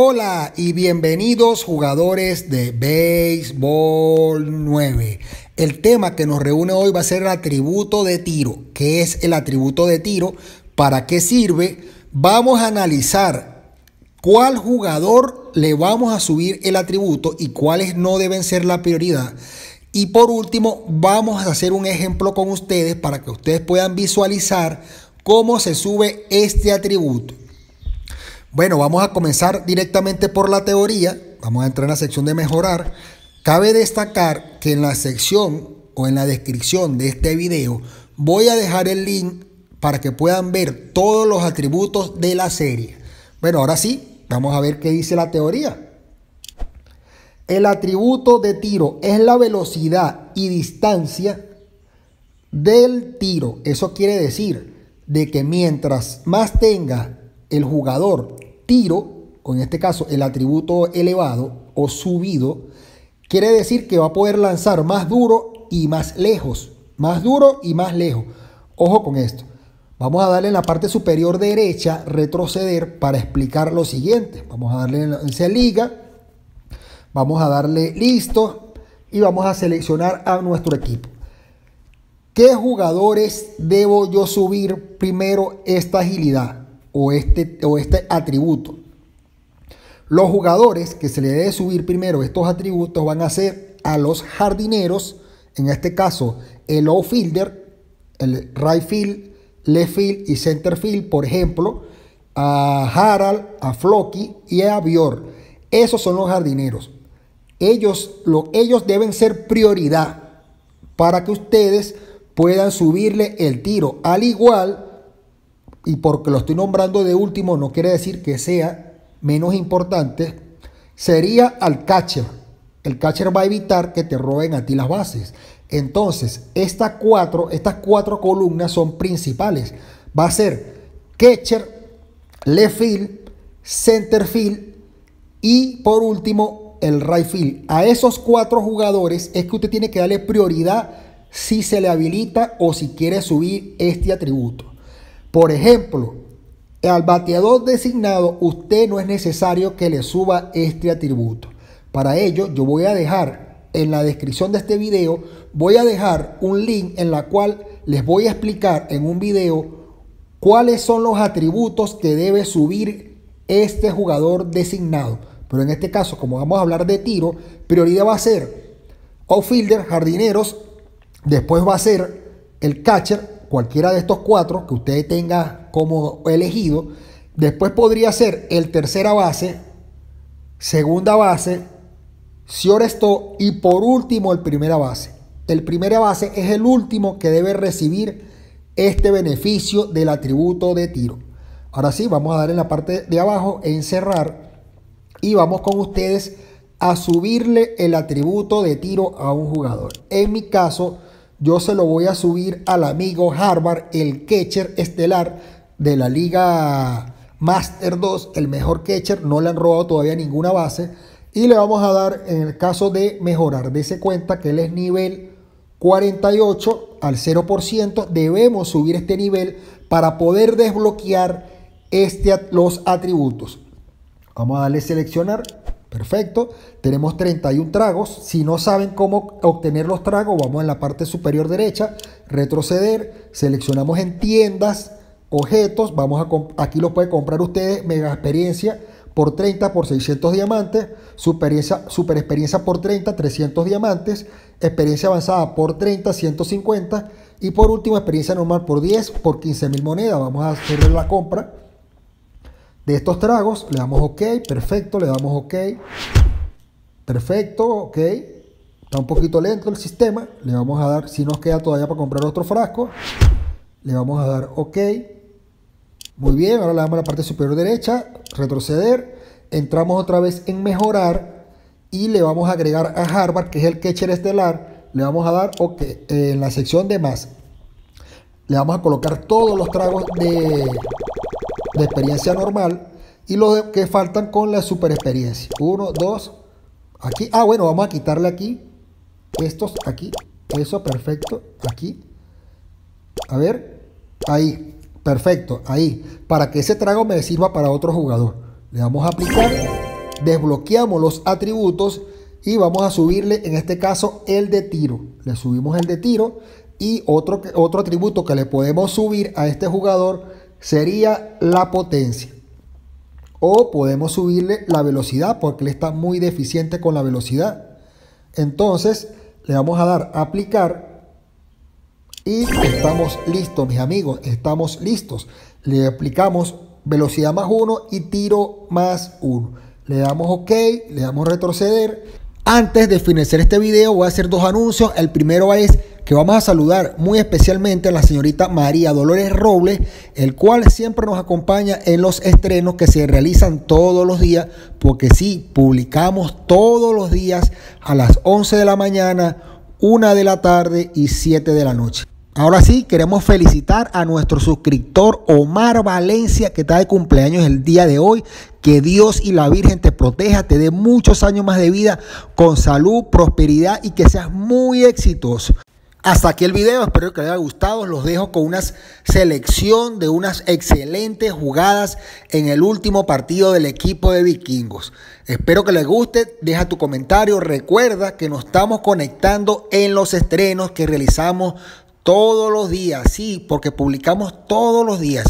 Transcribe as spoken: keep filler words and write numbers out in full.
Hola y bienvenidos jugadores de Béisbol nueve. El tema que nos reúne hoy va a ser el atributo de tiro. ¿Qué es el atributo de tiro? ¿Para qué sirve? Vamos a analizar cuál jugador le vamos a subir el atributo y cuáles no deben ser la prioridad. Y por último, vamos a hacer un ejemplo con ustedes para que ustedes puedan visualizar cómo se sube este atributo. Bueno, vamos a comenzar directamente por la teoría. Vamos a entrar en la sección de mejorar. Cabe destacar que en la sección o en la descripción de este video voy a dejar el link para que puedan ver todos los atributos de la serie. Bueno, ahora sí, vamos a ver qué dice la teoría. El atributo de tiro es la velocidad y distancia del tiro. Eso quiere decir de que mientras más tenga el jugador tiro, o en este caso el atributo elevado o subido, quiere decir que va a poder lanzar más duro y más lejos. Más duro y más lejos. Ojo con esto. Vamos a darle en la parte superior derecha, retroceder, para explicar lo siguiente. Vamos a darle en se liga. Vamos a darle listo. Y vamos a seleccionar a nuestro equipo. ¿Qué jugadores debo yo subir primero esta agilidad? O este, o este atributo. Los jugadores que se le debe subir primero estos atributos van a ser a los jardineros, en este caso el outfielder, el right field, left field y center field, por ejemplo, a Harald, a Floki y a Björk. Esos son los jardineros. Ellos, lo, ellos deben ser prioridad para que ustedes puedan subirle el tiro. Al igual, y porque lo estoy nombrando de último, no quiere decir que sea menos importante, sería al catcher. El catcher va a evitar que te roben a ti las bases. Entonces, estas cuatro, estas cuatro columnas son principales. Va a ser catcher, left field, center field y por último el right field. A esos cuatro jugadores es que usted tiene que darle prioridad si se le habilita o si quiere subir este atributo. Por ejemplo, al bateador designado, usted no es necesario que le suba este atributo. Para ello, yo voy a dejar en la descripción de este video, voy a dejar un link en la cual les voy a explicar en un video cuáles son los atributos que debe subir este jugador designado. Pero en este caso, como vamos a hablar de tiro, prioridad va a ser outfielder, jardineros, después va a ser el catcher, cualquiera de estos cuatro que usted tenga como elegido. Después podría ser el tercera base, segunda base, shortstop y por último el primera base. El primera base es el último que debe recibir este beneficio del atributo de tiro. Ahora sí, vamos a dar en la parte de abajo en cerrar y vamos con ustedes a subirle el atributo de tiro a un jugador. En mi caso, yo se lo voy a subir al amigo Harvard, el catcher estelar de la Liga Master dos, el mejor catcher. No le han robado todavía ninguna base. Y le vamos a dar, en el caso de mejorar, dése cuenta que él es nivel cuarenta y ocho al cero por ciento. Debemos subir este nivel para poder desbloquear este, los atributos. Vamos a darle seleccionar. Perfecto, tenemos treinta y un tragos. Si no saben cómo obtener los tragos, vamos en la parte superior derecha, retroceder, seleccionamos en tiendas, objetos, vamos a aquí lo pueden comprar ustedes, mega experiencia por treinta por seiscientos diamantes, super experiencia, super experiencia por treinta, trescientos diamantes, experiencia avanzada por treinta, ciento cincuenta y por último experiencia normal por diez, por quince mil monedas. Vamos a hacer la compra de estos tragos, le damos OK, perfecto, le damos OK, perfecto, OK, está un poquito lento el sistema, le vamos a dar, si nos queda todavía para comprar otro frasco, le vamos a dar OK, muy bien, ahora le damos a la parte superior derecha, retroceder, entramos otra vez en mejorar y le vamos a agregar a Harvard, que es el catcher estelar, le vamos a dar OK, eh, en la sección de más, le vamos a colocar todos los tragos de... de experiencia normal y los que faltan con la super experiencia. Uno, dos, aquí. Ah, bueno, vamos a quitarle aquí estos aquí. Eso, perfecto. Aquí. A ver. Ahí. Perfecto. Ahí. Para que ese trago me sirva para otro jugador. Le vamos a aplicar. desbloqueamos los atributos y vamos a subirle, en este caso, el de tiro. Le subimos el de tiro y otro, otro atributo que le podemos subir a este jugador sería la potencia. O podemos subirle la velocidad porque él está muy deficiente con la velocidad. Entonces le vamos a dar a aplicar y estamos listos, mis amigos. Estamos listos. Le aplicamos velocidad más uno y tiro más uno. Le damos OK, le damos retroceder. Antes de finalizar este video voy a hacer dos anuncios. El primero es que vamos a saludar muy especialmente a la señorita María Dolores Robles, el cual siempre nos acompaña en los estrenos que se realizan todos los días, porque sí, publicamos todos los días a las once de la mañana, una de la tarde y siete de la noche. Ahora sí, queremos felicitar a nuestro suscriptor Omar Valencia, que está de cumpleaños el día de hoy. Que Dios y la Virgen te proteja, te dé muchos años más de vida con salud, prosperidad y que seas muy exitoso. Hasta aquí el video, espero que les haya gustado. Los dejo con una selección de unas excelentes jugadas en el último partido del equipo de Vikingos. Espero que les guste, deja tu comentario. Recuerda que nos estamos conectando en los estrenos que realizamos todos los días, sí, porque publicamos todos los días.